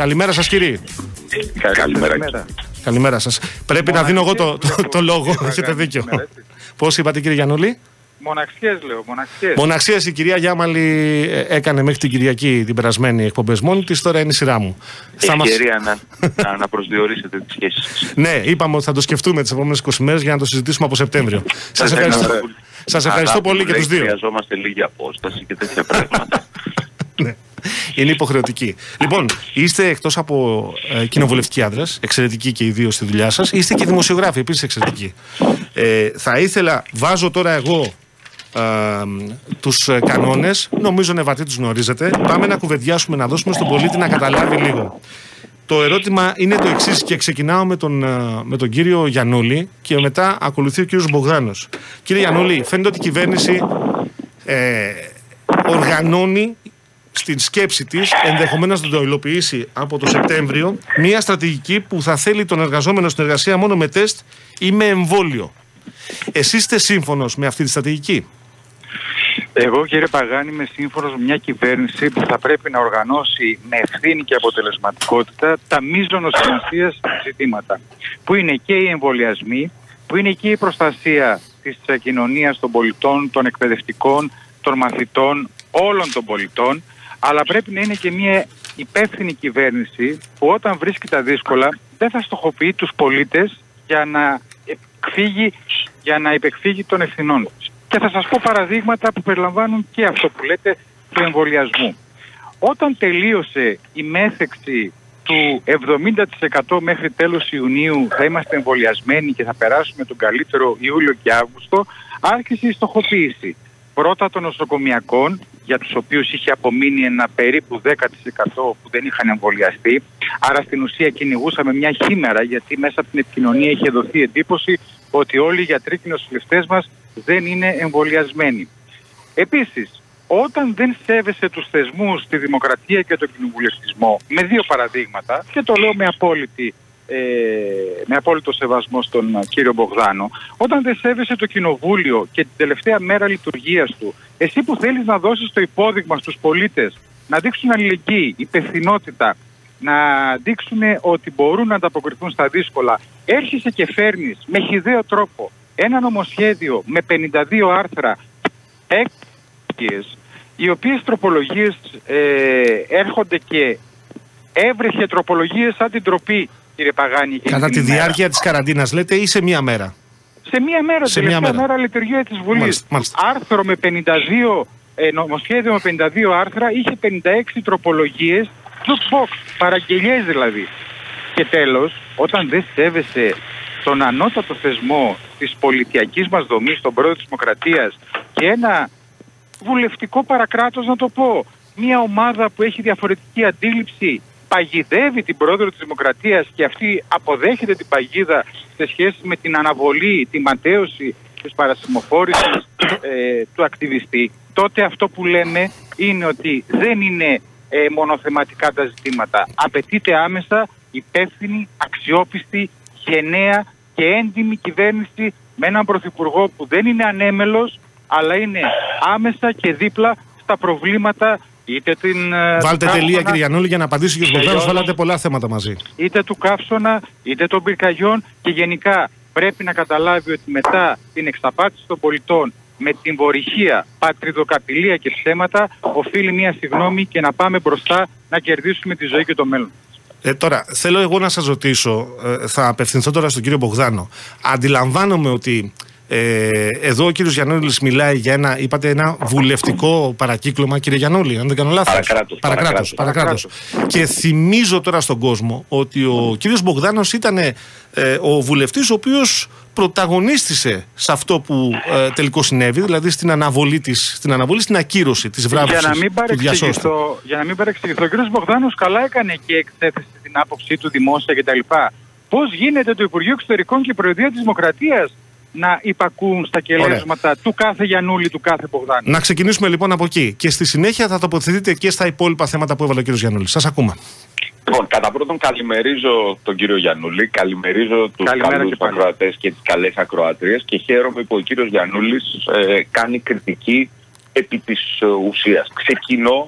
Καλημέρα σας, κύριε. Καλημέρα. Καλημέρα σας. Πρέπει να δίνω εγώ το λόγο. Έχετε δίκιο. Πώς είπατε, κύριε Γιαννούλη? Μοναξιές λέω, μοναξιές. Μοναξιές. Η κυρία Γιάμαλη έκανε μέχρι την Κυριακή την περασμένη εκπομπές μόνη της, τώρα είναι η σειρά μου. Ευκαιρία να προσδιορίσετε τις σχέσεις σας. Ναι, είπαμε ότι θα το σκεφτούμε τις επόμενες 20 μέρες για να το συζητήσουμε από Σεπτέμβριο. Σας ευχαριστώ πολύ και τους δύο. Χρειαζόμαστε λίγη απόσταση και τέτοια πράγματα. Ναι. Είναι υποχρεωτική. Λοιπόν, είστε εκτός από κοινοβουλευτικοί άντρες, εξαιρετικοί και οι δύο στη δουλειά σας, είστε και δημοσιογράφοι, επίσης εξαιρετικοί. Θα ήθελα, βάζω τώρα εγώ τους κανόνες, νομίζω νεβατοί τους γνωρίζετε. Πάμε να κουβεντιάσουμε, να δώσουμε στον πολίτη να καταλάβει λίγο. Το ερώτημα είναι το εξής και ξεκινάω με τον κύριο Γιαννούλη και μετά ακολουθεί ο κύριος Μπογδάνος. Κύριε Γιαννούλη, φαίνεται ότι η κυβέρνηση οργανώνει στην σκέψη της, ενδεχομένως να το υλοποιήσει από το Σεπτέμβριο, μια στρατηγική που θα θέλει τον εργαζόμενο στην εργασία μόνο με τεστ ή με εμβόλιο. Εσείς είστε σύμφωνος με αυτή τη στρατηγική? Εγώ, κύριε Παγάνη, είμαι σύμφωνος με μια κυβέρνηση που θα πρέπει να οργανώσει με ευθύνη και αποτελεσματικότητα τα μείζωνος σημασίας ζητήματα. Που είναι και οι εμβολιασμοί, που είναι και η προστασία της κοινωνίας των πολιτών, των εκπαιδευτικών, των μαθητών, όλων των πολιτών, αλλά πρέπει να είναι και μια υπεύθυνη κυβέρνηση που όταν βρίσκει τα δύσκολα δεν θα στοχοποιεί τους πολίτες για να υπεκφύγει των ευθυνών. Και θα σας πω παραδείγματα που περιλαμβάνουν και αυτό που λέτε του εμβολιασμού. Όταν τελείωσε η μέθεξη του 70% μέχρι τέλος Ιουνίου θα είμαστε εμβολιασμένοι και θα περάσουμε τον καλύτερο Ιούλιο και Αύγουστο, άρχισε η στοχοποίηση. Πρώτα των νοσοκομιακών, για τους οποίους είχε απομείνει ένα περίπου 10% που δεν είχαν εμβολιαστεί. Άρα στην ουσία κυνηγούσαμε μια χήμερα, γιατί μέσα από την επικοινωνία είχε δοθεί εντύπωση ότι όλοι οι γιατροί και οι νοσηλευτές μας δεν είναι εμβολιασμένοι. Επίσης, όταν δεν σέβεσαι τους θεσμούς, τη δημοκρατία και τον κοινοβουλευτισμό, με δύο παραδείγματα, και το λέω με απόλυτο σεβασμό στον κύριο Μπογδάνο, όταν δεν σέβεσαι το κοινοβούλιο και την τελευταία μέρα λειτουργίας του, εσύ που θέλεις να δώσεις το υπόδειγμα στους πολίτες, να δείξουν αλληλεγγύη, υπευθυνότητα, να δείξουν ότι μπορούν να ανταποκριθούν στα δύσκολα, έρχεσαι και φέρνεις με χυδαίο τρόπο ένα νομοσχέδιο με 52 άρθρα, οι οποίες τροπολογίες έρχονται και έβρεχε τροπολογίες σαν την τροπή, κύριε Παγάνη. Κατά τη διάρκεια της καραντίνας λέτε ή σε μία μέρα? Σε μία μέρα, τελευταία μέρα λειτουργία της Βουλής. Μάλιστα. Άρθρο με 52, νομοσχέδιο με 52 άρθρα, είχε 56 τροπολογίες, jukebox, παραγγελιές δηλαδή. Και τέλος, όταν δεν σέβεσαι τον ανώτατο θεσμό της πολιτιακής μας δομής, τον πρόεδρο της Δημοκρατίας και ένα βουλευτικό παρακράτος, να το πω, μια ομάδα που έχει διαφορετική αντίληψη, παγιδεύει την πρόεδρο της Δημοκρατίας και αυτή αποδέχεται την παγίδα σε σχέση με την αναβολή, τη ματαίωση της παρασημοφόρησης του ακτιβιστή, τότε αυτό που λέμε είναι ότι δεν είναι μονοθεματικά τα ζητήματα. Απαιτείται άμεσα υπεύθυνη, αξιόπιστη, γενναία και έντιμη κυβέρνηση με έναν πρωθυπουργό που δεν είναι ανέμελος, αλλά είναι άμεσα και δίπλα στα προβλήματα. Βάλτε τελεία, κύριε Γιαννούλη, για να απαντήσει ο κ. Μπογδάνος. Βάλατε πολλά θέματα μαζί. Είτε του Καύσωνα, είτε των πυρκαγιών, και γενικά πρέπει να καταλάβει ότι μετά την εξαπάτηση των πολιτών με την βορυχία, πατριδοκαπηλεία και ψέματα, οφείλει μια συγγνώμη και να πάμε μπροστά να κερδίσουμε τη ζωή και το μέλλον. Τώρα, θέλω εγώ να σας ρωτήσω, θα απευθυνθώ τώρα στον κύριο Μπογδάνο. Αντιλαμβάνομαι ότι εδώ ο κύριος Γιαννούλης μιλάει για ένα βουλευτικό παρακύκλωμα, κύριε Γιαννούλη, αν δεν κάνω λάθος. Παρακράτος. Και θυμίζω τώρα στον κόσμο ότι ο κύριος Μπογδάνος ήταν ο βουλευτής ο οποίος πρωταγωνίστησε σε αυτό που τελικώς συνέβη, δηλαδή στην αναβολή, στην ακύρωση της βράβευσης του διασώστη. Για να μην παρεξηγηθώ, ο κύριος Μπογδάνος καλά έκανε και εξέθεσε την άποψή του δημόσια κτλ. Πώς γίνεται το Υπουργείο Εξωτερικών και η Προεδρία της Δημοκρατίας να υπακούν στα κελέσματα του κάθε Γιαννούλη, του κάθε Μπογδάνου? Να ξεκινήσουμε λοιπόν από εκεί και στη συνέχεια θα τοποθετείτε και στα υπόλοιπα θέματα που έβαλε ο κύριος Γιαννούλης. Σας ακούμε. Λοιπόν, κατά πρώτον καλημερίζω τον κύριο Γιαννούλη, καλημερίζω τους καλούς ακροατές και τις καλές ακροατρίες και χαίρομαι που ο κύριος Γιαννούλης κάνει κριτική επί της ουσίας. Ξεκινώ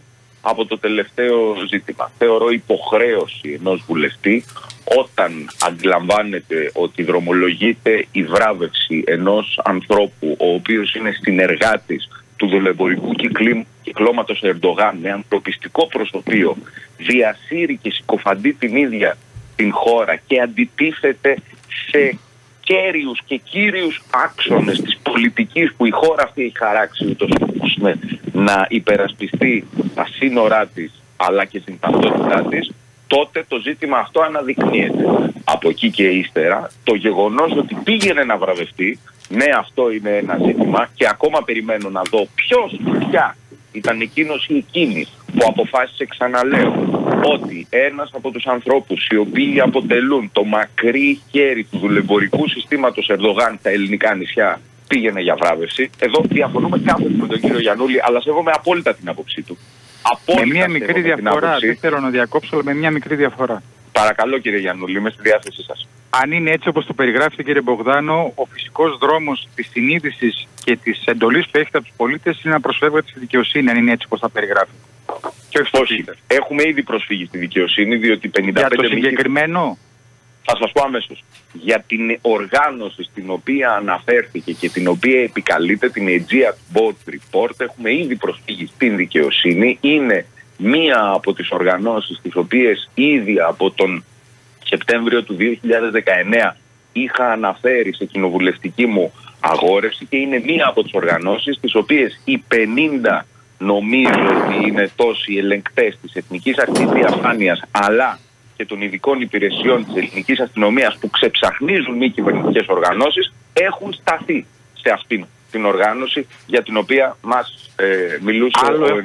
από το τελευταίο ζήτημα. Θεωρώ υποχρέωση ενός βουλευτή, όταν αντιλαμβάνεται ότι δρομολογείται η βράβευση ενός ανθρώπου ο οποίος είναι συνεργάτης του δουλεμπορικού κυκλώματος Ερντογάν, με ανθρωπιστικό προσωπείο, διασύρει και συκοφαντεί την ίδια την χώρα και αντιτίθεται σε κέριους και κύριους άξονες της πολιτικής που η χώρα αυτή έχει χαράξει, ούτως ώστε να υπερασπιστεί τα σύνορά της αλλά και την ταυτότητά της, τότε το ζήτημα αυτό αναδεικνύεται. Από εκεί και ύστερα, το γεγονός ότι πήγαινε να βραβευτεί, ναι, αυτό είναι ένα ζήτημα και ακόμα περιμένω να δω ποια ήταν εκείνος ή εκείνη που αποφάσισε, ξαναλέω, ότι ένας από τους ανθρώπους οι οποίοι αποτελούν το μακρύ χέρι του δουλεμπορικού συστήματος Ερντογάν στα ελληνικά νησιά πήγαινε για βράβευση. Εδώ διαφωνούμε κάπως με τον κύριο Γιαννούλη, αλλά σέβομαι απόλυτα την άποψή του. Με μια μικρή διαφορά, δεν θέλω να διακόψω, αλλά με μια μικρή διαφορά. Παρακαλώ κύριε Γιαννούλη, είμαι στη διάθεσή σας. Αν είναι έτσι όπως το περιγράφετε κύριε Μπογδάνο, ο φυσικός δρόμος της συνείδησης και της εντολής που έχετε από τους πολίτες είναι να προσφεύγετε στη δικαιοσύνη, αν είναι έτσι όπως τα περιγράφετε. Και όχι, έχουμε ήδη προσφύγει στη δικαιοσύνη, διότι 55 για το συγκεκριμένο. Θα σας πω αμέσως. Για την οργάνωση στην οποία αναφέρθηκε και την οποία επικαλείται, την Aegean Boat Report, έχουμε ήδη προσφύγει στην δικαιοσύνη. Είναι μία από τις οργανώσεις τις οποίες ήδη από τον Σεπτέμβριο του 2019 είχα αναφέρει σε κοινοβουλευτική μου αγόρευση και είναι μία από τις οργανώσεις τις οποίες οι 50 νομίζω ότι είναι τόσοι ελεγκτές της Εθνικής Αρχής Διαφάνειας αλλά και των ειδικών υπηρεσιών της ελληνικής αστυνομίας που ξεψαχνίζουν μη κυβερνητικές οργανώσεις έχουν σταθεί σε αυτήν την οργάνωση για την οποία μας μιλούσε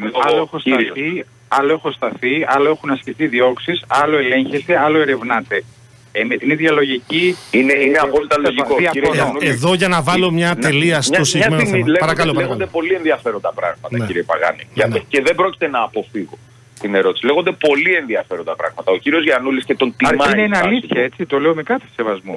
ο κύριος. Άλλο έχω σταθεί, άλλο έχουν ασκηθεί διώξεις, άλλο ελέγχεται, άλλο ερευνάται. Με την ίδια λογική. Είναι απόλυτα λογικό. Εδώ για να βάλω μια τελεία στο συγκεκριμένο θέμα. Παρακαλώ. Λέγονται πολύ ενδιαφέροντα πράγματα, κύριε Παγάνη. Και δεν πρόκειται να αποφύγω την ερώτηση. Λέγονται πολύ ενδιαφέροντα πράγματα. Ο κύριος Γιαννούλης και τον τιμάει. Αρκεί είναι αλήθεια, έτσι. Το λέω με κάθε σεβασμό.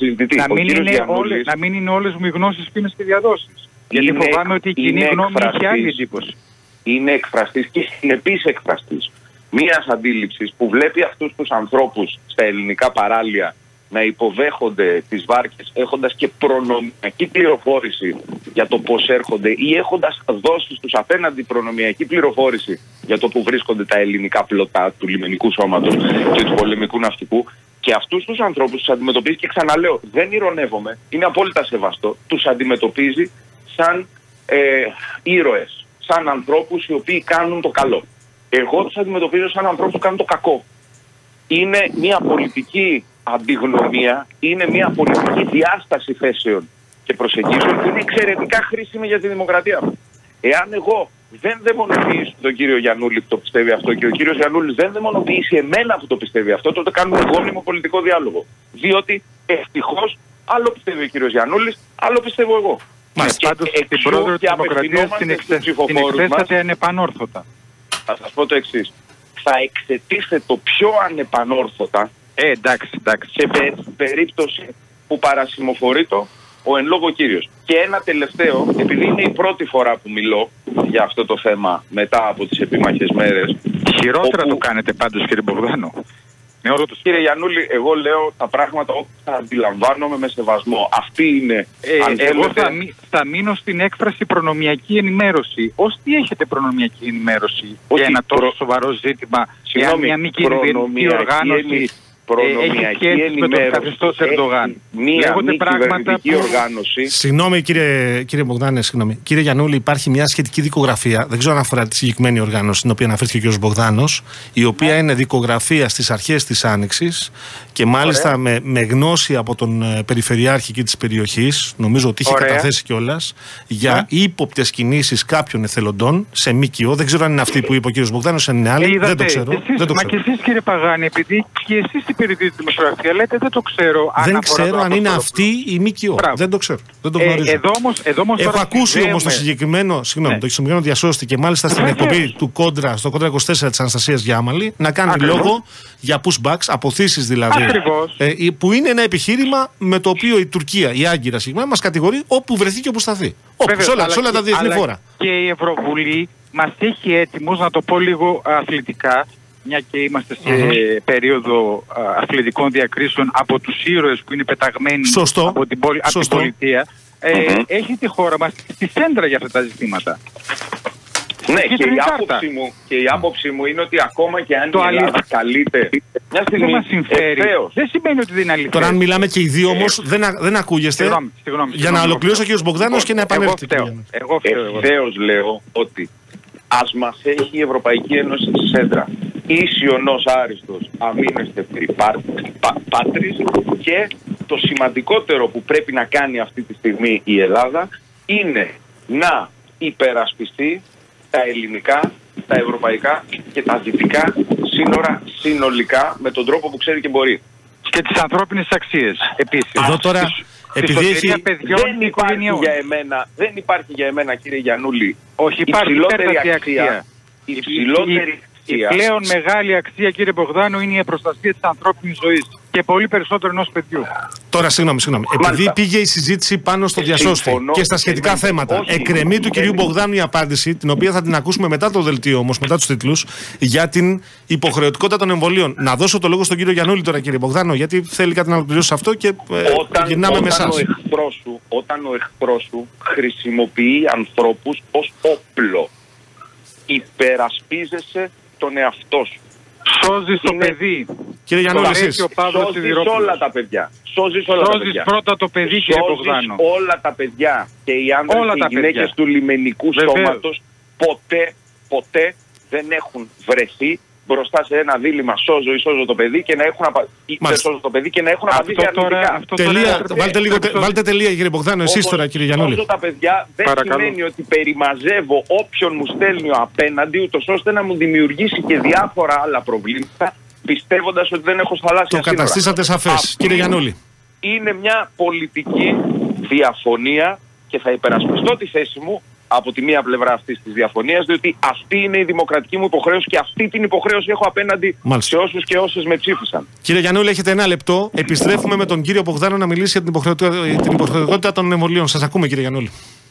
Να μην είναι όλες μου οι γνώσεις, πίνες και διαδόσεις. Γιατί φοβάμαι ότι η κοινή γνώμη έχει άλλη εντύπωση. Είναι εκφραστής και συνεπής εκφραστής μίας αντίληψης που βλέπει αυτούς τους ανθρώπους στα ελληνικά παράλια να υποδέχονται τις βάρκες έχοντας και προνομιακή πληροφόρηση για το πώς έρχονται ή έχοντας δώσει στους απέναντι προνομιακή πληροφόρηση για το που βρίσκονται τα ελληνικά πλωτά του λιμενικού σώματος και του πολεμικού ναυτικού. Και αυτούς τους ανθρώπους τους αντιμετωπίζει, και ξαναλέω, δεν ηρωνεύομαι, είναι απόλυτα σεβαστό, τους αντιμετωπίζει σαν ήρωες, σαν ανθρώπους οι οποίοι κάνουν το καλό. Εγώ τους αντιμετωπίζω σαν ανθρώπους που κάνουν το κακό. Είναι μια πολιτική αντιγνωμία, είναι μια πολιτική διάσταση θέσεων και προσεγγίσεων που είναι εξαιρετικά χρήσιμη για τη δημοκρατία. Εάν εγώ δεν δαιμονοποιήσω τον κύριο Γιαννούλη που το πιστεύει αυτό και ο κύριος Γιαννούλης δεν δαιμονοποιήσει εμένα που το πιστεύει αυτό, τότε κάνουμε γόνιμο πολιτικό διάλογο. Διότι ευτυχώς άλλο πιστεύει ο κύριος Γιαννούλης, άλλο πιστεύω εγώ. Πάντως την πρόεδρο της Δημοκρατίας την εξετάσατε ανεπανόρθωτα. Θα σας πω το εξής. Θα εξετήσετε το πιο ανεπανόρθωτα εντάξει. σε περίπτωση που παρασημοφορεί το ο εν λόγω κύριος. Και ένα τελευταίο, επειδή είναι η πρώτη φορά που μιλώ για αυτό το θέμα μετά από τις επίμαχες μέρες. Χειρότερα το κάνετε πάντως, κύριε Μπογδάνο. Κύριε Γιαννούλη, εγώ λέω τα πράγματα όπως τα αντιλαμβάνομαι με σεβασμό. Αυτή είναι. Εγώ θα μείνω στην έκφραση προνομιακή ενημέρωση. Ως τι έχετε προνομιακή ενημέρωση για ένα τόσο σοβαρό ζήτημα, για μια μη κυβερνητική οργάνωση έχει σχέση με τον καθεστώς Ερντογάν? Μία μη κυβερνητική οργάνωση. Συγγνώμη κύριε Μπογδάνε, κύριε Γιαννούλη, υπάρχει μια σχετική δικογραφία, δεν ξέρω αν αφορά τη συγκεκριμένη οργάνωση στην οποία αναφέρθηκε ο κ. Μπογδάνος, η οποία είναι δικογραφία στις αρχές της Άνοιξης και μάλιστα με γνώση από τον Περιφερειάρχη και της περιοχής, νομίζω ότι είχε καταθέσει κιόλας, για ύποπτες κινήσεις κάποιων εθελοντών σε ΜΚΟ. Δεν ξέρω αν είναι αυτή που είπε ο κ. Μπογδάνος, αν είναι άλλη. Δεν το ξέρω. Μα και εσείς, κύριε Παγάνη, επειδή και εσείς περιοδίδει τη δημοσιογραφία, λέτε δεν το ξέρω. Δεν ξέρω αν είναι αυτή η ΜΚΟ. Δεν το ξέρω. Δεν το γνωρίζω. Έχω ακούσει όμως το συγκεκριμένο διασώστη και μάλιστα στην εκπομπή του Κόντρα, στο Κόντρα 24 της Αναστασίας Γιάμαλη, να κάνει λόγο για pushbacks, αποθήσεις δηλαδή. Που είναι ένα επιχείρημα με το οποίο η Τουρκία, η Άγκυρα συγκεκριμένα, μας κατηγορεί όπου βρεθεί και όπου σταθεί. Σε όλα τα διεθνή φόρα. Και η Ευρωβουλή μας έχει έτοιμους, να το πω λίγο αθλητικά, μια και είμαστε σε περίοδο αθλητικών διακρίσεων, από τους ήρωες που είναι πεταγμένοι από την πολιτεία. Έχει τη χώρα μας στη σέντρα για αυτά τα ζητήματα. Ναι, και η άποψη μου είναι ότι ακόμα και αν η Ελλάδα καλείται μια στιγμή ευθέως. Δεν σημαίνει ότι δεν είναι αλήθεια. Τώρα αν μιλάμε και οι δύο όμως δεν ακούγεστε. Για να ολοκληρώσει ο κ. Μπογδάνος και να επανέλθει. Ευθέως λέω ότι ας μας έχει η Ευρωπαϊκή Ένωση στη σέντρα. Ίσιονος άριστος αμήνεστε πάτρις, και το σημαντικότερο που πρέπει να κάνει αυτή τη στιγμή η Ελλάδα είναι να υπερασπιστεί τα ελληνικά, τα ευρωπαϊκά και τα δυτικά σύνορα συνολικά με τον τρόπο που ξέρει και μπορεί. Και τις ανθρώπινες αξίες επίσης. Εδώ τώρα, επειδή δεν υπάρχει για εμένα, κύριε Γιαννούλη, όχι, υψηλότερη αξία. Η πλέον μεγάλη αξία, κύριε Μπογδάνο, είναι η προστασία της ανθρώπινης ζωής. Και πολύ περισσότερο ενός παιδιού. Τώρα, συγγνώμη. Επειδή πήγε η συζήτηση πάνω στο διασώστη και στα σχετικά θέματα, εκκρεμεί του κυρίου Μπογδάνου η απάντηση, την οποία θα την ακούσουμε μετά το δελτίο όμως, μετά τους τίτλους, για την υποχρεωτικότητα των εμβολίων. Να δώσω το λόγο στον κύριο Γιαννούλη τώρα, κύριε Μπογδάνο, γιατί θέλει κάτι να ολοκληρώσει αυτό και γυρνάμε με εσάς. Όταν ο εχθρός σου χρησιμοποιεί ανθρώπους ως όπλο, υπερασπίζεσαι τον εαυτό σου. Σώζεις το παιδί. Κύριε Γιαννούλη, σώζεις όλα τα παιδιά. Σώζεις πρώτα το παιδί, κύριε Μπογδάνο. Όλα τα παιδιά. Και οι άνδρες και οι γυναίκες του λιμενικού στόματος ποτέ δεν έχουν βρεθεί μπροστά σε ένα δίλημμα σώζω ή σώζω το παιδί και να έχουν απαντήσει αρνητικά. Βάλτε τελεία, κύριε Μπογδάνο, εσείς τώρα, κύριε Γιαννούλη. Σώζω τα παιδιά δεν σημαίνει ότι περιμαζεύω όποιον μου στέλνει ο απέναντι, ούτως ώστε να μου δημιουργήσει και διάφορα άλλα προβλήματα, πιστεύοντας ότι δεν έχω θαλάσσια σύνορα. Το καταστήσατε σαφές, κύριε Γιαννούλη. Είναι μια πολιτική διαφωνία και θα υπερασπιστώ τη θέση μου από τη μία πλευρά αυτής της διαφωνίας, διότι αυτή είναι η δημοκρατική μου υποχρέωση και αυτή την υποχρέωση έχω απέναντι σε όσους και όσες με ψήφισαν. Κύριε Γιαννούλη, έχετε ένα λεπτό. Επιστρέφουμε με τον κύριο Μπογδάνο να μιλήσει για την υποχρεωτικότητα των εμβολίων. Σας ακούμε, κύριε Γιαννούλη.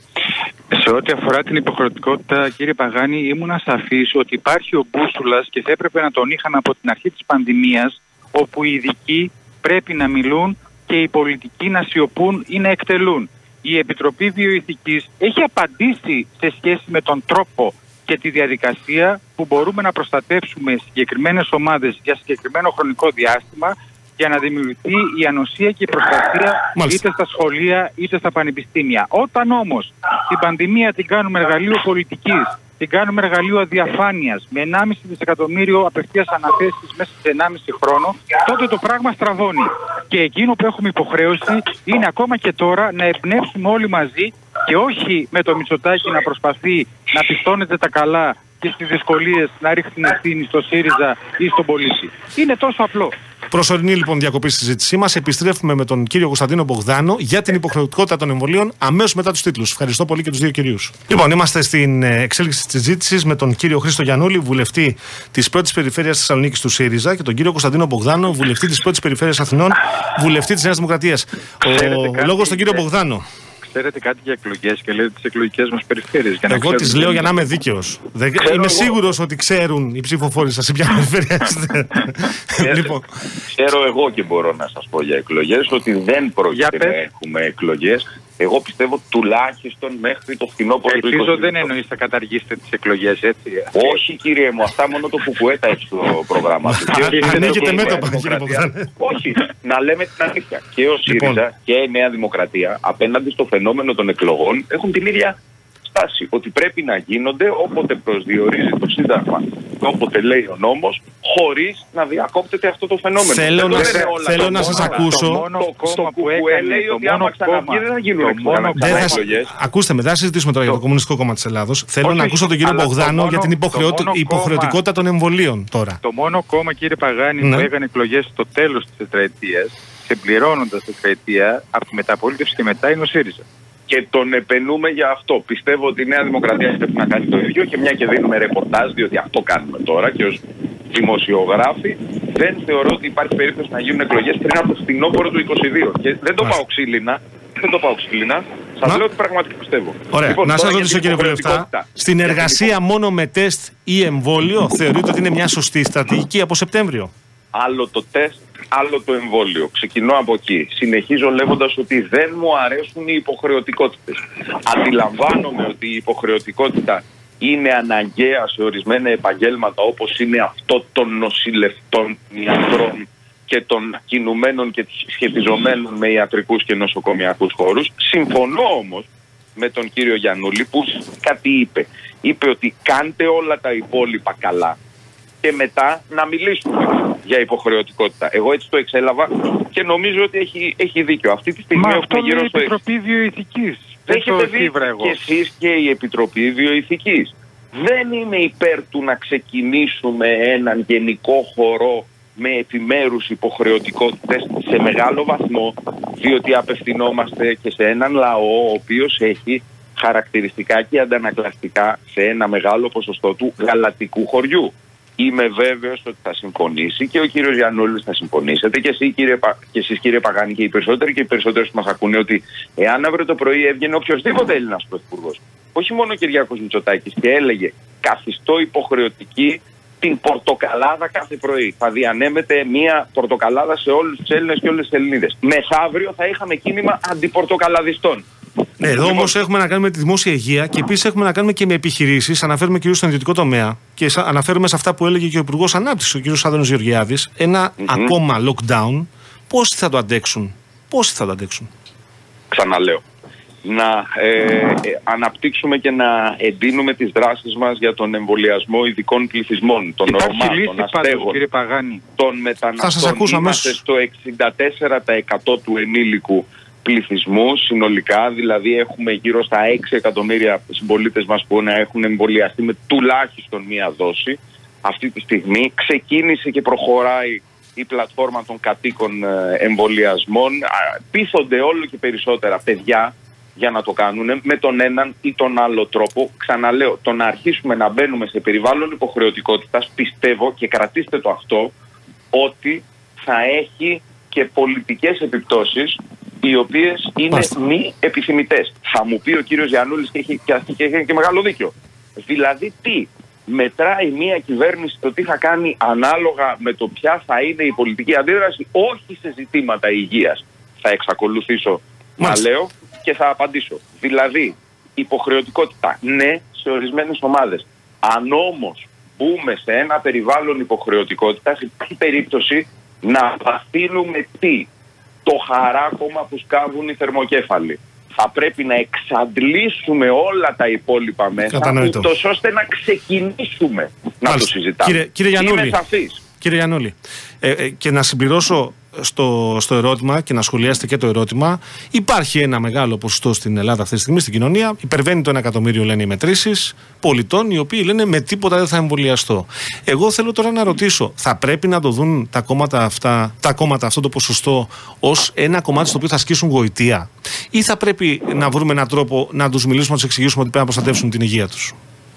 Σε ό,τι αφορά την υποχρεωτικότητα, κύριε Παγάνη, ήμουν ασαφής ότι υπάρχει ο μπούσουλας και θα έπρεπε να τον είχαμε από την αρχή της πανδημίας, όπου οι ειδικοί πρέπει να μιλούν και οι πολιτικοί να σιωπούν ή να εκτελούν. Η Επιτροπή Βιοειθικής έχει απαντήσει σε σχέση με τον τρόπο και τη διαδικασία που μπορούμε να προστατεύσουμε συγκεκριμένες ομάδες για συγκεκριμένο χρονικό διάστημα για να δημιουργηθεί η ανοσία και η προστασία είτε στα σχολεία είτε στα πανεπιστήμια. Όταν όμως την πανδημία την κάνουμε εργαλείο πολιτικής, την κάνουμε εργαλείο αδιαφάνειας με 1,5 δισεκατομμύριο απευθείας αναθέσεις μέσα σε 1,5 χρόνο, τότε το πράγμα στραβώνει. Και εκείνο που έχουμε υποχρέωση είναι ακόμα και τώρα να εμπνεύσουμε όλοι μαζί και όχι με το Μητσοτάκη να προσπαθεί να πιστώνεται τα καλά και στις δυσκολίες να ρίχνει την ευθύνη στο ΣΥΡΙΖΑ ή στον πολίτη. Είναι τόσο απλό. Προσωρινή λοιπόν διακοπή στη συζήτησή μας. Επιστρέφουμε με τον κύριο Κωνσταντίνο Μπογδάνο για την υποχρεωτικότητα των εμβολίων αμέσως μετά τους τίτλους. Ευχαριστώ πολύ και τους δύο κυρίους. Λοιπόν, είμαστε στην εξέλιξη της συζήτησης με τον κύριο Χρήστο Γιαννούλη, βουλευτή της πρώτης περιφέρειας Θεσσαλονίκης του ΣΥΡΙΖΑ, και τον κύριο Κωνσταντίνο Μπογδάνο, βουλευτή της πρώτης περιφέρειας Αθηνών, βουλευτή της Νέας Δημοκρατίας. Ο λόγος στον κύριο Μπογδάνο. Ξέρετε κάτι για εκλογές και λέτε τις εκλογικές μας περιφέρειες. Εγώ τις λέω για να είμαι δίκαιος. Είμαι σίγουρος ότι ξέρουν οι ψηφοφόροι σας σε ποια περιφέρεια είστε. Ξέρω εγώ και μπορώ να σας πω για εκλογές ότι δεν πρόκειται να έχουμε εκλογές. Εγώ πιστεύω τουλάχιστον μέχρι το φθινόπωρο του 2020. Ελπίζω δεν εννοείς θα καταργήσετε τις εκλογές, έτσι. Όχι, κύριε μου, αυτά μόνο το Κουκουέτα έχει στο πρόγραμμα του. Ανοίγετε μέτωπα, κύριε Μπογδάνο. Όχι, να λέμε την αλήθεια. Και ο ΣΥΡΙΖΑ και η Νέα Δημοκρατία απέναντι στο φαινόμενο των εκλογών έχουν την ίδια στάση. Ότι πρέπει να γίνονται όποτε προσδιορίζει το Σύνταγμα, όποτε λέει ο νόμος, χωρίς να διακόπτεται αυτό το φαινόμενο. Θέλω να σας ακούσω. Το Κουκουέ λέει ότι άμα ξαναβγεί δεν θα γίνουν εκλογές. Ακούστε με, δεν θα συζητήσουμε τώρα για το Κομμουνιστικό Κόμμα της Ελλάδος. Θέλω να ακούσω τον κύριο Μπογδάνο για την υποχρεωτικότητα των εμβολίων τώρα. Το μόνο κόμμα, κύριε Παγάνη, που έκανε εκλογές στο τέλος της τετραετίας, συμπληρώνοντας την τετραετία, από τη μεταπολίτευση και μετά, είναι ο ΣΥΡΙΖΑ. Και τον επενούμε για αυτό. Πιστεύω ότι η Νέα Δημοκρατία πρέπει να κάνει το ίδιο, και μια και δίνουμε ρεπορτάζ, διότι αυτό κάνουμε τώρα και ως δημοσιογράφοι, δεν θεωρώ ότι υπάρχει περίπτωση να γίνουν εκλογές πριν από το φθινόπωρο του 2022. Και δεν το πάω ξύλινα. Σας λέω ότι πραγματικά πιστεύω. Ωραία. Λοιπόν, να σας τώρα ρωτήσω, κύριε Βουλευτά, στην εργασία μόνο με τεστ ή εμβόλιο θεωρείτε ότι είναι μια σωστή στρατηγική από Σεπτέμβριο? Άλλο το τεστ, άλλο το εμβόλιο. Ξεκινώ από εκεί. Συνεχίζω λέγοντας ότι δεν μου αρέσουν οι υποχρεωτικότητες. Αντιλαμβάνομαι ότι η υποχρεωτικότητα είναι αναγκαία σε ορισμένα επαγγέλματα, όπως είναι αυτό των νοσηλευτών, ιατρών και των κινουμένων και σχετιζομένων με ιατρικούς και νοσοκομιακούς χώρους. Συμφωνώ όμως με τον κύριο Γιαννούλη που κάτι είπε. Είπε ότι κάντε όλα τα υπόλοιπα καλά και μετά να μιλήσουμε για υποχρεωτικότητα. Εγώ έτσι το εξέλαβα και νομίζω ότι έχει δίκιο. Αυτή τη στιγμή αυτό είναι η Επιτροπή Βιοειθικής. Έχετε δει και εσείς και η Επιτροπή Βιοειθικής. Δεν είμαι υπέρ του να ξεκινήσουμε έναν γενικό χορό με επιμέρους υποχρεωτικότητες σε μεγάλο βαθμό, διότι απευθυνόμαστε και σε έναν λαό ο οποίος έχει χαρακτηριστικά και αντανακλαστικά σε ένα μεγάλο ποσοστό του γαλατικού χωριού. Είμαι βέβαιος ότι θα συμφωνήσει και ο κύριος Γιαννούλης θα συμφωνήσετε και εσείς κύριε Παγάνη και οι περισσότεροι που μας ακούνε ότι εάν αύριο το πρωί έβγαινε οποιοδήποτε Έλληνας πρωθυπουργός, όχι μόνο ο Κυριάκος Μητσοτάκης, και έλεγε καθιστώ υποχρεωτική την πορτοκαλάδα κάθε πρωί. Θα διανέμεται μία πορτοκαλάδα σε όλους τους Έλληνες και όλες τις Ελληνίδες. Μεθαύριο θα είχαμε κίνημα αντιπορτοκαλαδιστών. Ναι, εδώ όμως έχουμε να κάνουμε τη δημόσια υγεία και επίσης έχουμε να κάνουμε και με επιχειρήσεις. Αναφέρουμε κυρίως στον ιδιωτικό τομέα και αναφέρουμε σε αυτά που έλεγε και ο Υπουργός Ανάπτυξης, ο κ. Άδωνης Γεωργιάδης, ένα ακόμα lockdown. Πόσοι θα το αντέξουν? Ξαναλέω. Να αναπτύξουμε και να εντείνουμε τις δράσεις μας για τον εμβολιασμό ειδικών πληθυσμών, των Ρωμά, των Αστέγων, των μεταναστών. Είμαστε στο 64% του ενήλικου πληθυσμού συνολικά, δηλαδή έχουμε γύρω στα 6 εκατομμύρια συμπολίτες μας που να έχουν εμβολιαστεί με τουλάχιστον μία δόση. Αυτή τη στιγμή ξεκίνησε και προχωράει η πλατφόρμα των κατοίκων εμβολιασμών. Πείθονται όλο και περισσότερα παιδιά για να το κάνουν με τον έναν ή τον άλλο τρόπο. Ξαναλέω, το να αρχίσουμε να μπαίνουμε σε περιβάλλον υποχρεωτικότητας, πιστεύω, και κρατήστε το αυτό, ότι θα έχει και πολιτικές επιπτώσεις οι οποίες είναι μη επιθυμητές. Θα μου πει ο κύριος Γιαννούλης και έχει και μεγάλο δίκιο. Δηλαδή τι? Μετράει μια κυβέρνηση το τι θα κάνει ανάλογα με το ποια θα είναι η πολιτική αντίδραση? Όχι σε ζητήματα υγείας. Θα εξακολουθήσω να λέω και θα απαντήσω. Δηλαδή, υποχρεωτικότητα, ναι, σε ορισμένες ομάδες. Αν όμως μπούμε σε ένα περιβάλλον υποχρεωτικότητας, υπάρχει περίπτωση να βαθύνουμε το χαράκωμα που σκάβουν οι θερμοκέφαλοι. Θα πρέπει να εξαντλήσουμε όλα τα υπόλοιπα μέσα, ούτως ώστε να ξεκινήσουμε να το συζητάμε. Κύριε Γιαννούλη, και να συμπληρώσω στο ερώτημα και να σχολιάσετε και το ερώτημα. Υπάρχει ένα μεγάλο ποσοστό στην Ελλάδα αυτή τη στιγμή στην κοινωνία. Υπερβαίνει το 1 εκατομμύριο, λένε οι μετρήσεις, πολιτών οι οποίοι λένε με τίποτα δεν θα εμβολιαστώ. Εγώ θέλω τώρα να ρωτήσω, θα πρέπει να το δουν τα κόμματα αυτό το ποσοστό ως ένα κομμάτι στο οποίο θα ασκήσουν γοητεία, ή θα πρέπει να βρούμε έναν τρόπο να τους μιλήσουμε, να τους εξηγήσουμε ότι πρέπει να προστατεύσουν την υγεία τους?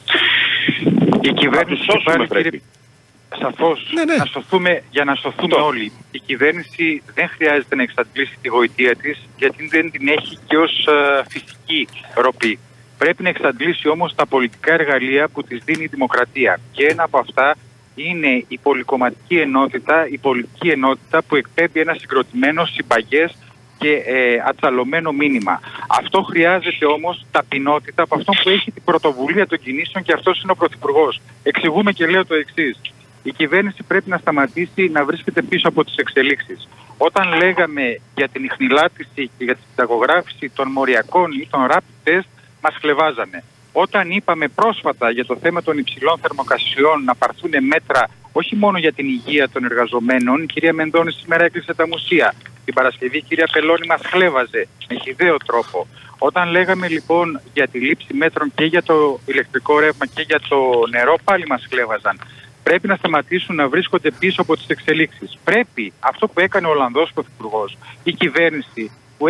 Η κυβέρνηση πρέπει. Σαφώς, να σωθούμε, για να σωθούμε όλοι. Η κυβέρνηση δεν χρειάζεται να εξαντλήσει τη γοητεία της, γιατί δεν την έχει και ως φυσική ροπή. Πρέπει να εξαντλήσει όμως τα πολιτικά εργαλεία που της δίνει η δημοκρατία. Και ένα από αυτά είναι η πολυκομματική ενότητα, η πολιτική ενότητα που εκπέμπει ένα συγκροτημένο, συμπαγές και ατσαλωμένο μήνυμα. Αυτό χρειάζεται όμως ταπεινότητα από αυτόν που έχει την πρωτοβουλία των κινήσεων και αυτός είναι ο Πρωθυπουργός. Εξηγούμε και λέω το εξής. Η κυβέρνηση πρέπει να σταματήσει να βρίσκεται πίσω από τις εξελίξεις. Όταν λέγαμε για την ιχνηλάτηση και για τη συνταγογράφηση των μοριακών ή των rapid test, μας χλευάζανε. Όταν είπαμε πρόσφατα για το θέμα των υψηλών θερμοκρασιών να πάρθουν μέτρα όχι μόνο για την υγεία των εργαζομένων, η κυρία Μενδώνη σήμερα έκλεισε τα μουσεία. Την Παρασκευή η κυρία Πελώνη μας χλέβαζε με χυδαίο τρόπο. Όταν λέγαμε λοιπόν για τη λήψη μέτρων και για το ηλεκτρικό ρεύμα και για το νερό, πάλι μας χλέβαζαν. Πρέπει να σταματήσουν να βρίσκονται πίσω από τις εξελίξεις. Πρέπει αυτό που έκανε ο Ολλανδός Πρωθυπουργός, η κυβέρνηση που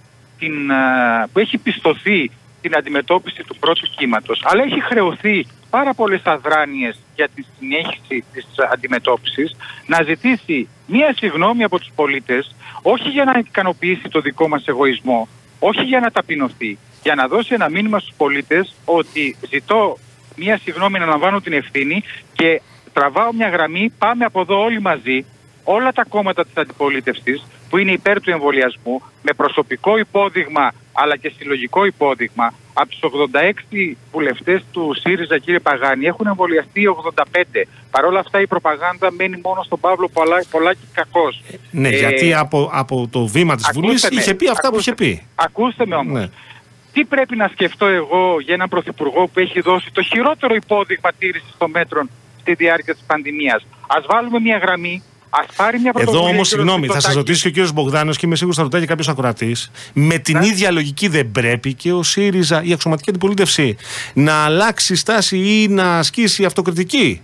έχει πιστωθεί την αντιμετώπιση του πρώτου κύματος, αλλά έχει χρεωθεί πάρα πολλές αδράνειες για τη συνέχιση της αντιμετώπισης, να ζητήσει μία συγγνώμη από τους πολίτες, όχι για να ικανοποιήσει το δικό μας εγωισμό, όχι για να ταπεινωθεί, για να δώσει ένα μήνυμα στους πολίτες ότι ζητώ μία συγγνώμη, να λαμβάνω την ευθύνη και τραβάω μια γραμμή, πάμε από εδώ όλοι μαζί, όλα τα κόμματα της αντιπολίτευσης που είναι υπέρ του εμβολιασμού, με προσωπικό υπόδειγμα αλλά και συλλογικό υπόδειγμα. Από τους 86 βουλευτές του ΣΥΡΙΖΑ, κύριε Παγάνη, έχουν εμβολιαστεί 85. Παρ' όλα αυτά η προπαγάνδα μένει μόνο στον Παύλο Πολάκη κακός. Ναι, γιατί από το βήμα της Βουλής είχε πει αυτά που είχε πει. Ακούστε με όμως. Ναι. Τι πρέπει να σκεφτώ εγώ για έναν πρωθυπουργό που έχει δώσει το χειρότερο υπόδειγμα τήρησης των μέτρων στη διάρκεια της πανδημίας? Ας βάλουμε μια γραμμή. Εδώ όμως, συγγνώμη, θα σας ρωτήσει και ο κύριος Μπογδάνος και είμαι σίγουρος θα ρωτάει και κάποιος ακροατής. Με την ίδια λογική δεν πρέπει και ο ΣΥΡΙΖΑ, η αξιωματική αντιπολίτευση, να αλλάξει στάση ή να ασκήσει αυτοκριτική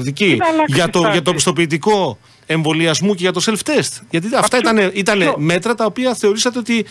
για το πιστοποιητικό εμβολιασμού και για το self-test? Γιατί αυτά ήταν μέτρα τα οποία θεωρήσατε ότι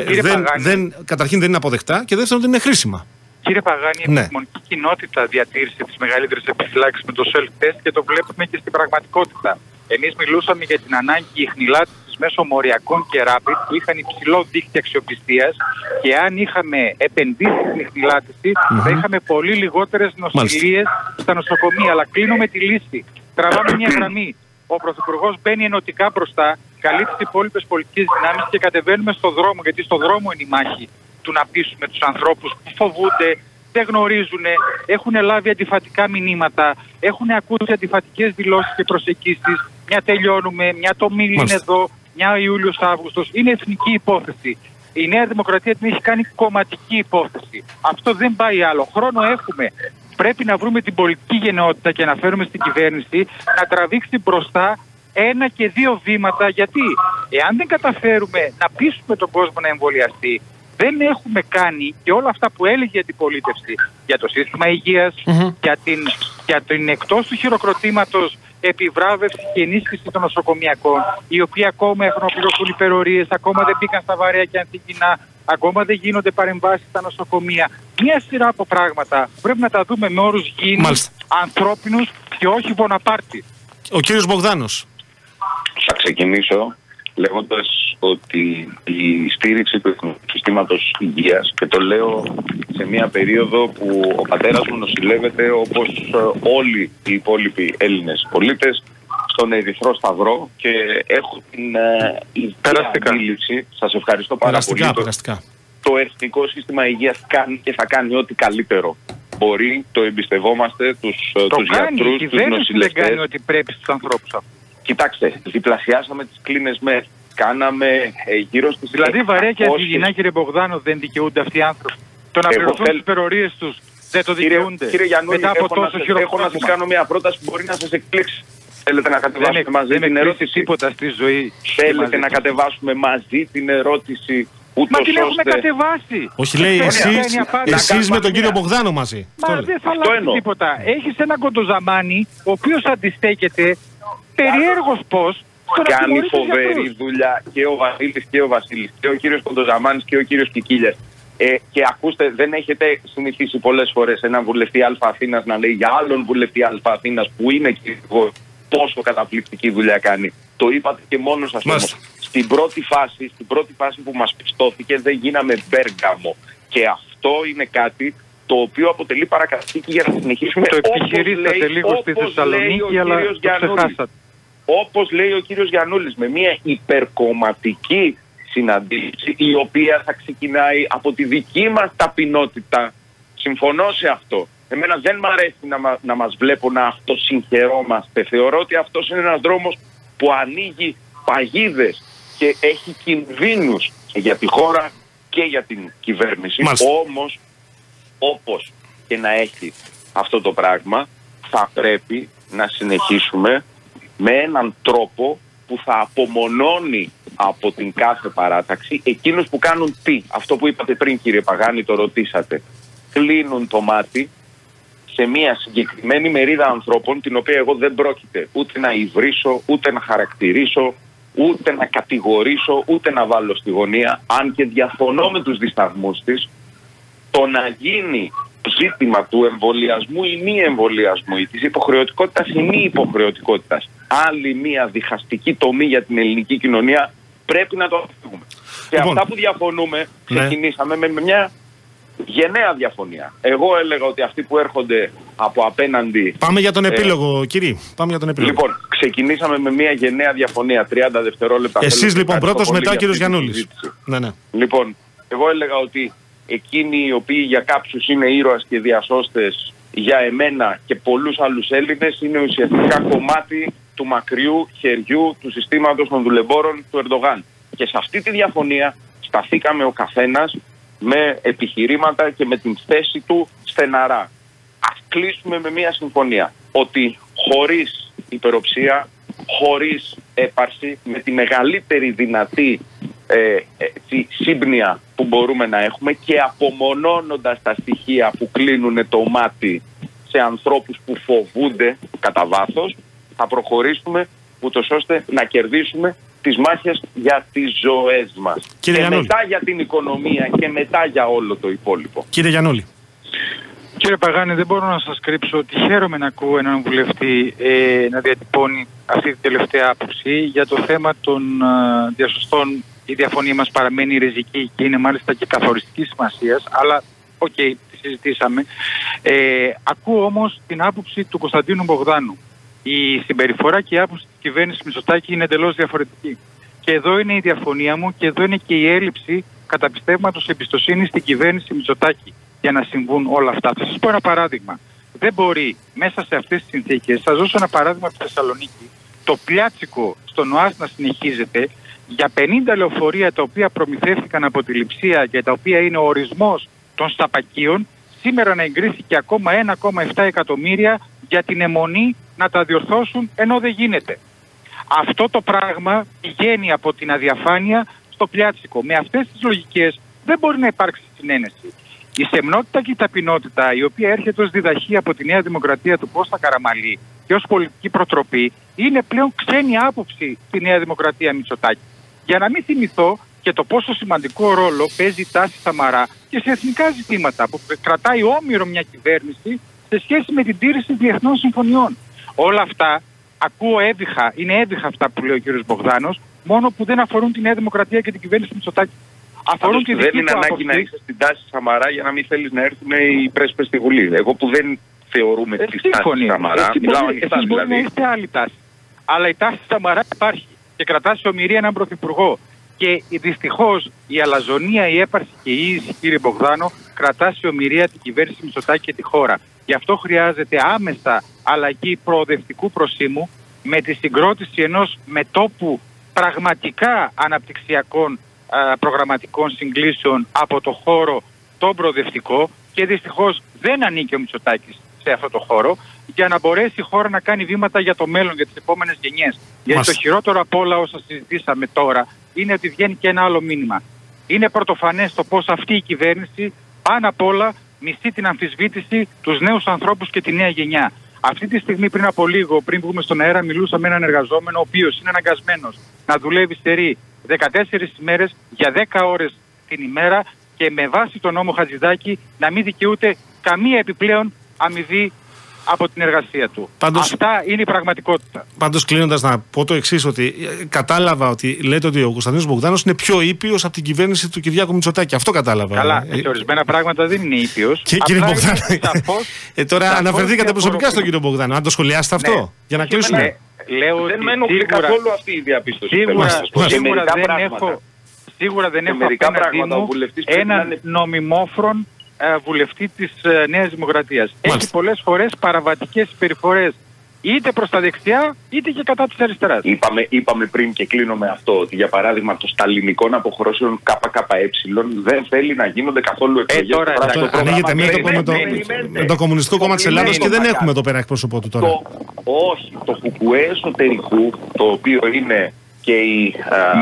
καταρχήν δεν είναι αποδεκτά και δεύτερον δεν είναι χρήσιμα. Κύριε Παγάνη, η επιστημονική κοινότητα διατήρησε τις μεγαλύτερες επιφυλάξεις με το self-test και το βλέπουμε και στην πραγματικότητα. Εμείς μιλούσαμε για την ανάγκη ιχνηλάτησης μέσω μοριακών και rapid που είχαν υψηλό δίκτυο αξιοπιστίας και αν είχαμε επενδύσει στην ιχνηλάτηση θα είχαμε πολύ λιγότερες νοσηλίες στα νοσοκομεία. Αλλά κλείνουμε τη λύση. Τραβάμε μια γραμμή. Ο Πρωθυπουργός μπαίνει ενωτικά μπροστά, καλύπτει τις υπόλοιπες πολιτικές δυνάμεις και κατεβαίνουμε στον δρόμο, γιατί στον δρόμο είναι η μάχη του να πείσουμε τους ανθρώπους που φοβούνται, δεν γνωρίζουν, έχουν λάβει αντιφατικά μηνύματα, έχουν ακούσει αντιφατικές δηλώσεις και προσεγγίσεις. Μια τελειώνουμε, μια το μήλυν εδώ, μια Ιούλιος-Αύγουστος. Είναι εθνική υπόθεση. Η Νέα Δημοκρατία την έχει κάνει κομματική υπόθεση. Αυτό δεν πάει άλλο. Χρόνο έχουμε. Πρέπει να βρούμε την πολιτική γενναιότητα και να φέρουμε στην κυβέρνηση να τραβήξει μπροστά 1 και 2 βήματα. Γιατί εάν δεν καταφέρουμε να πείσουμε τον κόσμο να εμβολιαστεί, δεν έχουμε κάνει και όλα αυτά που έλεγε η αντιπολίτευση για το σύστημα υγείας, για την εκτός του χειροκροτήματος επιβράβευση και ενίσχυση των νοσοκομιακών, οι οποίοι ακόμα εχνοπληρώσουν υπερορίες, ακόμα δεν μπήκαν στα βαρέα και ανθυγινά, ακόμα δεν γίνονται παρεμβάσεις στα νοσοκομεία. Μια σειρά από πράγματα πρέπει να τα δούμε με όρους γήινους, ανθρώπινους και όχι Βοναπάρτη. Ο κύριος Μπογδάνος. Θα ξεκινήσω λέγοντας ότι η στήριξη του εθνικού συστήματος υγείας, και το λέω σε μια περίοδο που ο πατέρας μου νοσηλεύεται όπως όλοι οι υπόλοιποι Έλληνες πολίτες στον Ερυθρό Σταυρό και έχω την αντίληψη, σας ευχαριστώ πάρα πολύ, το εθνικό σύστημα υγείας κάνει και θα κάνει ό,τι καλύτερο μπορεί, το εμπιστευόμαστε, τους γιατρούς, τους νοσηλευτές. Δεν κάνει ό,τι πρέπει στους ανθρώπους αυτούς. Κοιτάξτε, διπλασιάσαμε τις κλίνες ΜΕΘ. Κάναμε γύρω στις... Δηλαδή βαρέα και αντιγυνά, κύριε Μπογδάνο, δεν δικαιούνται αυτοί οι άνθρωποι. Το να πληρωθούν τις υπερορίες τους δεν το δικαιούνται. Κύριε Γιαννούλη, έχω να σας κάνω μια πρόταση που μπορεί να σας εκπλήξει. Θέλετε να κατεβάσουμε μαζί την ερώτηση? Τίποτα στη ζωή. Θέλετε να κατεβάσουμε μαζί την ερώτηση? Μα την έχουμε κατεβάσει. Όχι, λέει εσείς με τον κύριο Μπογδάνο μαζί. Μα δεν θα αλλάξει τίποτα. Έχεις έναν Κοντοζαμάνι, ο οποίος αντιστέκεται περιέργως πώς. Κάνει φοβερή δουλειά και ο Βασίλης και ο Βασίλης και ο κύριος Κοντοζαμάνης και ο κύριος Κικίλιας. Και ακούστε, δεν έχετε συνηθίσει πολλές φορές έναν βουλευτή Α Αθήνας να λέει για άλλον βουλευτή Α Αθήνας που είναι και εγώ πόσο καταπληκτική δουλειά κάνει. Το είπατε και μόνο σας όμως. Στην πρώτη φάση που μας πιστώθηκε δεν γίναμε Μπέργαμο. Και αυτό είναι κάτι το οποίο αποτελεί παρακαταθήκη για να συνεχίσουμε. Το επιχειρήσατε λίγο στη Θεσσαλονίκη, αλλά το ξεχάσατε. Όπως λέει ο κύριος Γιαννούλης, με μια υπερκομματική συναντήση η οποία θα ξεκινάει από τη δική μας ταπεινότητα. Συμφωνώ σε αυτό. Εμένα δεν μ' αρέσει να μας βλέπω να αυτοσυγχαιρόμαστε. Θεωρώ ότι αυτός είναι ένας δρόμος που ανοίγει παγίδες και έχει κινδύνους για τη χώρα και για την κυβέρνηση. Όμως, όπως και να έχει αυτό το πράγμα, θα πρέπει να συνεχίσουμε με έναν τρόπο που θα απομονώνει από την κάθε παράταξη εκείνους που κάνουν τι. Αυτό που είπατε πριν, κύριε Παγάνη, το ρωτήσατε. Κλείνουν το μάτι σε μια συγκεκριμένη μερίδα ανθρώπων, την οποία εγώ δεν πρόκειται ούτε να υβρίσω, ούτε να χαρακτηρίσω, ούτε να κατηγορήσω, ούτε να βάλω στη γωνία, αν και διαφωνώ με τους δισταγμούς της. Το να γίνει ζήτημα του εμβολιασμού ή μη εμβολιασμού ή της υποχρεωτικότητας ή μη υποχρεωτικότητας άλλη μια διχαστική τομή για την ελληνική κοινωνία, πρέπει να το αποφύγουμε. Και αυτά που διαφωνούμε, ξεκινήσαμε με μια γενναία διαφωνία. Εγώ έλεγα ότι αυτοί που έρχονται από απέναντι... Πάμε για τον επίλογο, κύριε. Πάμε για τον επίλογο. Λοιπόν, ξεκινήσαμε με μια γενναία διαφωνία, 30 δευτερόλεπτα. Εσείς λοιπόν πρώτος, μετά ο κύριος Γιαννούλης. Ναι. Λοιπόν, εγώ έλεγα ότι εκείνοι οι οποίοι για κάποιους είναι ήρωας και διασώστες, για εμένα και πολλούς άλλους Έλληνες είναι ουσιαστικά κομμάτι του μακριού χεριού του συστήματος των δουλεμπόρων του Ερντογάν. Και σε αυτή τη διαφωνία σταθήκαμε ο καθένας με επιχειρήματα και με την θέση του στεναρά. Ας κλείσουμε με μια συμφωνία ότι χωρίς υπεροψία, χωρίς έπαρση, με τη μεγαλύτερη δυνατή σύμπνοια που μπορούμε να έχουμε και απομονώνοντας τα στοιχεία που κλείνουν το μάτι σε ανθρώπους που φοβούνται κατά βάθος, θα προχωρήσουμε ούτως ώστε να κερδίσουμε τις μάχες για τις ζωές μας. Κύριε και Γιαννούλη. μετά για την οικονομία και μετά για όλο το υπόλοιπο. Κύριε Γιαννούλη. Κύριε Παγάνη, δεν μπορώ να σας κρύψω ότι χαίρομαι να ακούω έναν βουλευτή να διατυπώνει αυτή τη τελευταία άποψη για το θέμα των διασωστών. Η διαφωνία μας παραμένει ριζική και είναι μάλιστα και καθοριστικής σημασίας, αλλά τη συζητήσαμε. Ακούω όμως την άποψη του Κωνσταντίνου Μπογδάνου. Η συμπεριφορά και η άποψη της κυβέρνησης Μητσοτάκη είναι εντελώς διαφορετική. Και εδώ είναι η διαφωνία μου και εδώ είναι και η έλλειψη καταπιστεύματος εμπιστοσύνης στην κυβέρνηση Μητσοτάκη για να συμβούν όλα αυτά. Θα σας πω ένα παράδειγμα. Δεν μπορεί μέσα σε αυτές τις συνθήκες, θα δώσω ένα παράδειγμα από τη Θεσσαλονίκη, το πλιάτσικο στον ΟΑΣ να συνεχίζεται για 50 λεωφορεία τα οποία προμηθεύτηκαν από τη Λειψία και τα οποία είναι ο ορισμός των σταπακίων, σήμερα να εγκρίθηκε ακόμα 1,7 εκατομμύρια για την αιμονή να τα διορθώσουν, ενώ δεν γίνεται. Αυτό το πράγμα πηγαίνει από την αδιαφάνεια στο πλιάτσικο. Με αυτές τις λογικές δεν μπορεί να υπάρξει συνένεση. Η σεμνότητα και η ταπεινότητα, η οποία έρχεται ως διδαχή από τη Νέα Δημοκρατία του Κώστα Καραμαλή και ως πολιτική προτροπή, είναι πλέον ξένη άποψη στη Νέα Δημοκρατία Μητσοτάκη. Για να μην θυμηθώ και το πόσο σημαντικό ρόλο παίζει η τάση Σαμαρά και σε εθνικά ζητήματα που κρατάει όμοιρο μια κυβέρνηση σε σχέση με την τήρηση διεθνών συμφωνιών. Όλα αυτά ακούω έβυχα, είναι έβυχα αυτά που λέει ο κ. Μπογδάνος, μόνο που δεν αφορούν τη Νέα Δημοκρατία και την κυβέρνηση Μητσοτάκη. Αφορούν τη δεν είναι ανάγκη να είσαι στην τάση Σαμαρά για να μην θέλεις να έρθουν οι πρέσπες στη Βουλή. Εγώ που δεν θεωρούμε τη τάση Σαμαρά, μιλάω ανοιχτά δηλαδή. Μπορεί να είστε άλλη τάση. Αλλά η τάση Σαμαρά υπάρχει και κρατά σε ομηρία έναν πρωθυπουργό. Και δυστυχώς η αλαζονία, η έπαρση και η ίηση, κύριε Μπογδάνο, κρατά σε ομηρία την κυβέρνηση Μητσοτάκη και τη χώρα. Γι' αυτό χρειάζεται άμεσα αλλαγή προοδευτικού προσήμου με τη συγκρότηση ενός μετώπου πραγματικά αναπτυξιακών προγραμματικών συγκλήσεων από το χώρο τον προοδευτικό, και δυστυχώς δεν ανήκει ο Μητσοτάκης σε αυτό το χώρο, για να μπορέσει η χώρα να κάνει βήματα για το μέλλον, για τις επόμενες γενιές. Γιατί το χειρότερο από όλα όσα συζητήσαμε τώρα είναι ότι βγαίνει και ένα άλλο μήνυμα. Είναι πρωτοφανές το πώς αυτή η κυβέρνηση πάνω απ' όλα μισεί την αμφισβήτηση, τους νέους ανθρώπους και τη νέα γενιά. Αυτή τη στιγμή, πριν από λίγο, πριν βγούμε στον αέρα, μιλούσα με έναν εργαζόμενο ο οποίος είναι αναγκασμένος να δουλεύει στερή 14 ημέρες για 10 ώρες την ημέρα και με βάση τον νόμο Χατζηδάκη να μην δικαιούται καμία επιπλέον αμοιβή από την εργασία του. Αυτά είναι η πραγματικότητα. Πάντως, κλείνοντας, να πω το εξής, ότι κατάλαβα ότι λέτε ότι ο Κωνσταντίνος Μπογδάνος είναι πιο ήπιος από την κυβέρνηση του Κυριάκου Μητσοτάκη. Αυτό κατάλαβα. Καλά, σε ορισμένα πράγματα δεν είναι ήπιος. Και κύριε Μπογδάνο, τώρα αναφερθήκατε προσωπικά στον κύριο Μπογδάνο. Αν το σχολιάσετε αυτό, για να κλείσουμε. Δεν με ενοχλεί καθόλου αυτή η διαπίστωση. Σίγουρα δεν έχω απέναντί μου έναν νομιμόφρον βουλευτή της Νέας Δημοκρατίας. Έχει πολλές φορές παραβατικές συμπεριφορές είτε προς τα δεξιά είτε και κατά της αριστεράς. Είπαμε πριν και κλείνω με αυτό ότι για παράδειγμα το σταλινικών αποχρώσεων ΚΚΕ δεν θέλει να γίνονται καθόλου εκλογές. Τώρα ανοίγεται με το Κομμουνιστικό Κόμμα της Ελλάδας και δεν έχουμε εδώ πέρα εκπρόσωπό του τώρα. Όχι, το ΚΚΕ εσωτερικού, το οποίο είναι και η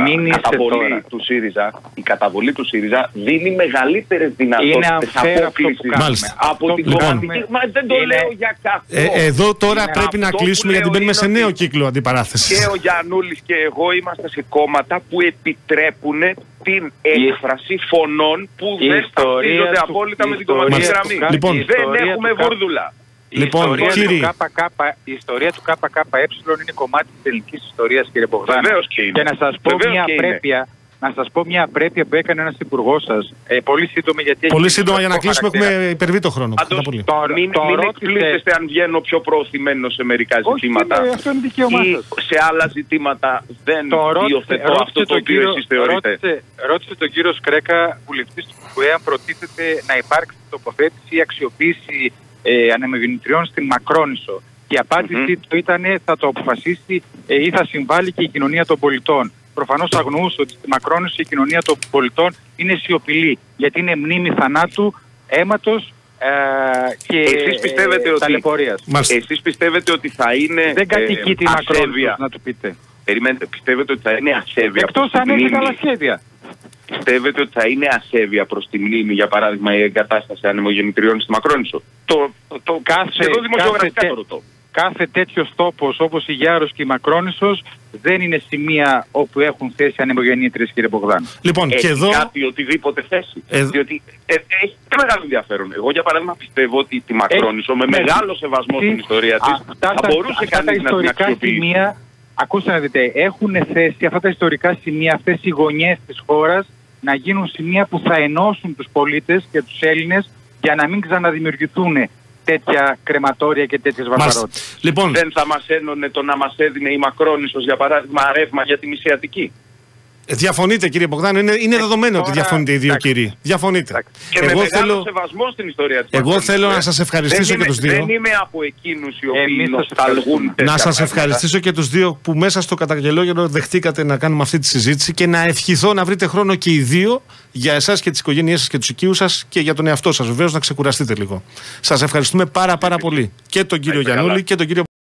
καταβολή του ΣΥΡΙΖΑ δίνει μεγαλύτερες δυνατότητες απόκλησης από την κομματική. Μα δεν το λέω για καθόλου. Εδώ τώρα πρέπει να κλείσουμε γιατί μπαίνουμε σε νέο κύκλο αντιπαράθεσης. Και ο Γιαννούλης και εγώ είμαστε σε κόμματα που επιτρέπουν την έκφραση φωνών που δεν ταυτίζονται απόλυτα με την κομματική γραμμή. Δεν έχουμε βούρδουλα. Η ιστορία του ΚΚΕ είναι κομμάτι της ελληνικής ιστορίας, κύριε Μπογδάνο. Βεβαίως και είναι. Και να σας πω μια απρέπεια να σας πω μια απρέπεια που έκανε ένας υπουργός σας. Πολύ σύντομη, γιατί... Πολύ σύντομα για να κλείσουμε, έχουμε υπερβεί το χρόνο. Μην εκπλήσεστε αν βγαίνω πιο προωθημένο σε μερικά ζητήματα. Όχι, αυτό είναι δικαίωμά σας. Σε άλλα ζητήματα δεν υιοθετώ αυτό το οποίο εσείς θεωρείτε. Ρώτησε τον κύριο Σκρέκα, βουλευτής του ΚΚΕ, αν προτίθεται να υπάρξει τοποθέτηση ή αξιοποίηση ανεμογεννητριών στην Μακρόνισσο. Η απάντησή του ήταν θα το αποφασίσει ή θα συμβάλλει και η κοινωνία των πολιτών. Προφανώς αγνοούσε ότι στη Μακρόνισσο η κοινωνία των πολιτών είναι σιωπηλή, γιατί είναι μνήμη θανάτου, αίματος και ταλαιπωρίας. Εσείς πιστεύετε ότι θα είναι δεν κατοικεί τη Μακρόνισσο, να του πείτε. Περιμένετε, πιστεύετε ότι θα είναι ασέβεια? Εκτός αν έχει καλά σχέδια. Πιστεύετε ότι θα είναι ασέβεια προς τη μνήμη, για παράδειγμα, η εγκατάσταση ανεμογεννητριών στη Μακρόνισσο? Σχεδόν δημοσιογραφικά το ρωτώ. Κάθε τέτοιος τόπος όπως η Γιάρος και η Μακρόνισσος δεν είναι σημεία όπου έχουν θέση ανεμογεννήτριες, κύριε Μπογδάνη. Λοιπόν, έχει και εδώ... κάτι οτιδήποτε θέση. Διότι έχει και μεγάλο ενδιαφέρον. Εγώ, για παράδειγμα, πιστεύω ότι τη Μακρόνισσο, με μεγάλο σεβασμό στην ιστορία της, θα μπορούσε κανείς να την αξιοποιήσει. Ακούστε να δείτε, έχουν θέσει αυτά τα ιστορικά σημεία, αυτές οι γωνιές της χώρας, να γίνουν σημεία που θα ενώσουν τους πολίτες και τους Έλληνες για να μην ξαναδημιουργηθούν τέτοια κρεματόρια και τέτοιες βαρβαρότητες. Λοιπόν, δεν θα μας ένωνε το να μας έδινε η Μακρόνισσος, για παράδειγμα, ρεύμα για τη Μησιατική? Διαφωνείτε, κύριε Μπογδάνο, είναι δεδομένο ότι διαφωνείτε οι δύο κύριοι. Διαφωνείτε. Και με μεγάλο σεβασμό στην ιστορία της. Εγώ θέλω να σας ευχαριστήσω και τους δύο. Δεν είμαι από εκείνους οι οποίοι νοσταλγούν. Να σας ευχαριστήσω και τους δύο που μέσα στο καταγγελόγενο δεχτήκατε να κάνουμε αυτή τη συζήτηση και να ευχηθώ να βρείτε χρόνο και οι δύο για εσάς και τις οικογένειές σας και τους οικείους σας και για τον εαυτό σας. Βεβαίως να ξεκουραστείτε λίγο. Σας ευχαριστούμε πάρα πολύ. Και τον κύριο Γιαννούλη και τον κύριο